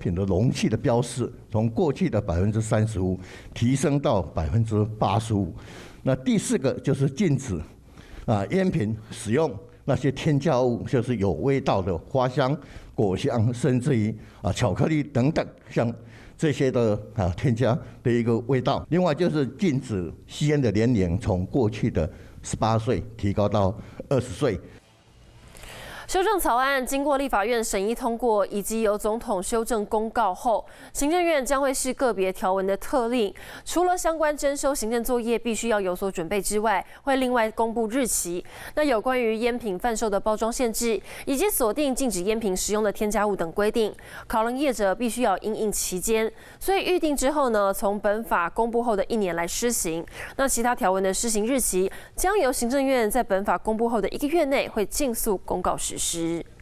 品的容器的标示，从过去的35%提升到85%。那第4个就是禁止烟品使用那些添加物，就是有味道的花香、果香，甚至于巧克力等等，像这些的添加的一个味道。另外就是禁止吸烟的年龄从过去的18岁提高到20岁。 修正草案经过立法院审议通过，以及由总统修正公告后，行政院将会是个别条文的特令。除了相关征收行政作业必须要有所准备之外，会另外公布日期。那有关于烟品贩售的包装限制，以及锁定禁止烟品使用的添加物等规定，考量业者必须要因应期间，所以预定之后呢，从本法公布后的1年来施行。那其他条文的施行日期，将由行政院在本法公布后的1个月内会尽速公告实施。